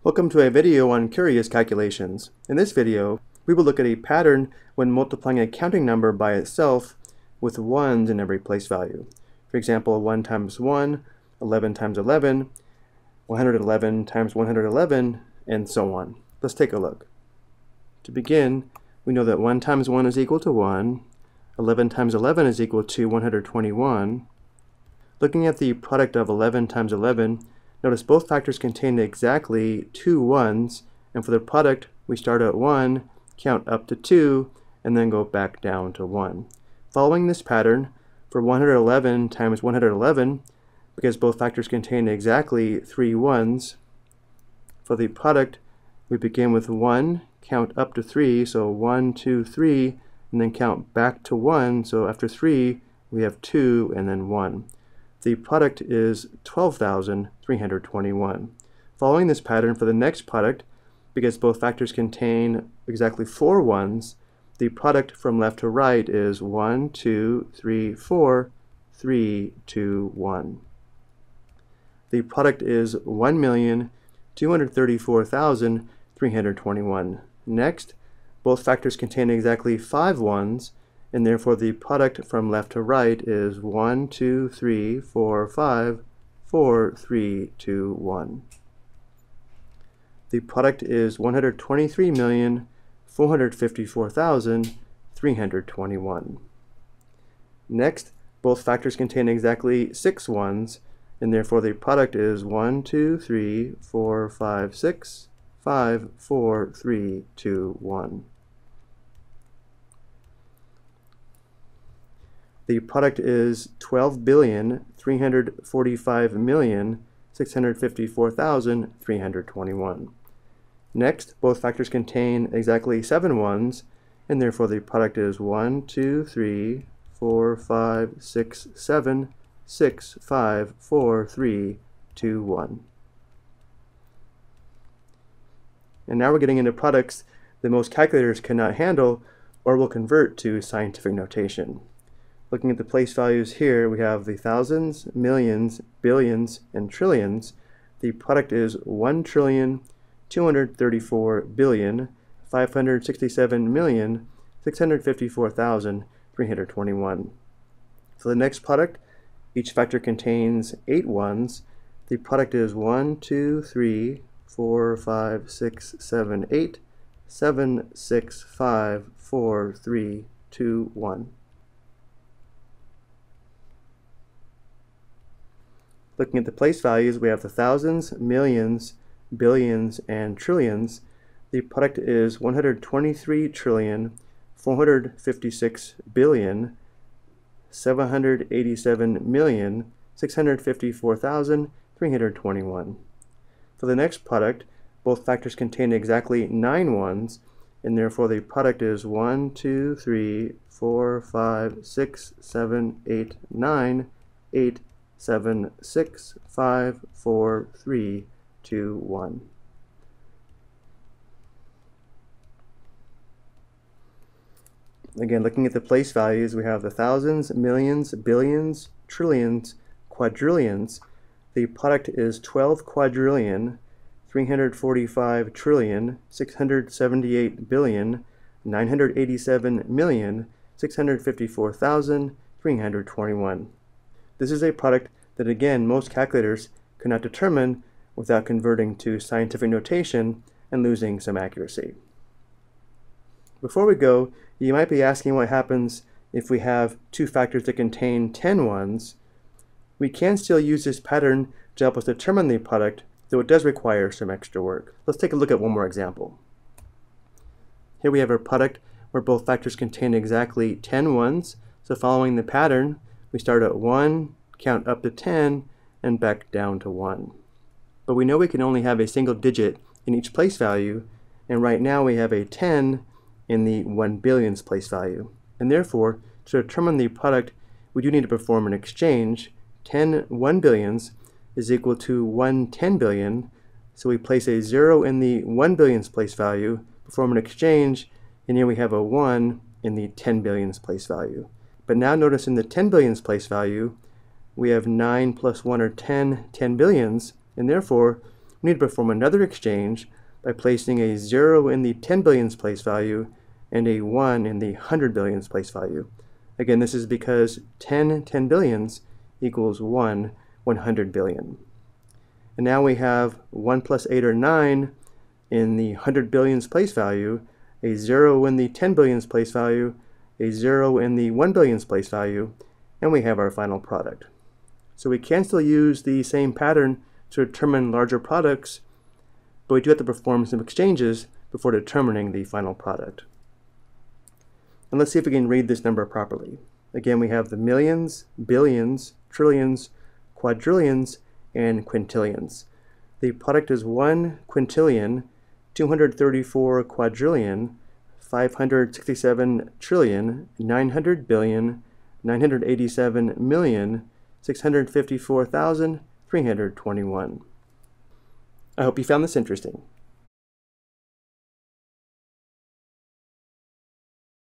Welcome to a video on curious calculations. In this video, we will look at a pattern when multiplying a counting number by itself with 1's in every place value. For example, 1 times 1, 11 times 11, 111 times 111, and so on. Let's take a look. To begin, we know that 1 times 1 is equal to 1, 11 times 11 is equal to 121. Looking at the product of 11 times 11, notice both factors contain exactly 2 1's, and for the product we start at 1, count up to 2, and then go back down to 1. Following this pattern, for 111 times 111, because both factors contain exactly 3 1's, for the product we begin with 1, count up to 3, so 1, 2, 3, and then count back to 1, so after 3 we have 2 and then 1. The product is 12,321. Following this pattern for the next product, because both factors contain exactly 4 1's, the product from left to right is 1, 2, 3, 4, 3, 2, 1. The product is 1,234,321. Next, both factors contain exactly 5 1's, and therefore the product from left to right is 1, 2, 3, 4, 5, 4, 3, 2, 1. The product is 123,454,321. Next, both factors contain exactly 6 1's, and therefore the product is 1, 2, 3, 4, 5, 6, 5, 4, 3, 2, 1. The product is 12,345,654,321. Next, both factors contain exactly 7 1's, and therefore the product is 1, 2, 3, 4, 5, 6, 7, 6, 5, 4, 3, 2, 1. And now we're getting into products that most calculators cannot handle or will convert to scientific notation. Looking at the place values here, we have the thousands, millions, billions, and trillions. The product is 1,234,567,654,321. For the next product, each factor contains 8 1's. The product is 1, 2, 3, 4, 5, 6, 7, 8, 7, 6, 5, 4, 3, 2, 1. Looking at the place values, we have the thousands, millions, billions, and trillions. The product is 123,456,787,654,321. For the next product, both factors contain exactly 9 1's, and therefore the product is 1, 2, 3, 4, 5, 6, 7, 8, 9, 8, 7, 6, 5, 4, 3, 2, 1. Again, looking at the place values, we have the thousands, millions, billions, trillions, quadrillions. The product is 12 quadrillion, 345 trillion, 678 billion, 987,654,321. This is a product that, again, most calculators cannot determine without converting to scientific notation and losing some accuracy. Before we go, you might be asking what happens if we have two factors that contain 10 1's. We can still use this pattern to help us determine the product, though it does require some extra work. Let's take a look at one more example. Here we have a product where both factors contain exactly 10 1's, so following the pattern, we start at 1, count up to 10, and back down to 1. But we know we can only have a single digit in each place value, and right now we have a 10 in the 1 billionth place value. And therefore, to determine the product, we do need to perform an exchange. 10 1 billions is equal to 1 10 billion, so we place a 0 in the 1 billionth place value, perform an exchange, and here we have a 1 in the 10 billionth place value. But now notice in the 10 billionth place value, we have 9 plus 1 are 10 10 billions, and therefore we need to perform another exchange by placing a 0 in the 10 billions place value and a 1 in the 100 billions place value. Again, this is because 10 billions equals 1 100 billion. And now we have 1 plus 8 or 9 in the 100 billions place value, a 0 in the 10 billions place value, a 0 in the 1 billions place value, and we have our final product. So we can still use the same pattern to determine larger products, but we do have to perform some exchanges before determining the final product. And let's see if we can read this number properly. Again, we have the millions, billions, trillions, quadrillions, and quintillions. The product is 1 quintillion, 234 quadrillion, 567 trillion, 900 billion, 987 million, 654,321. I hope you found this interesting.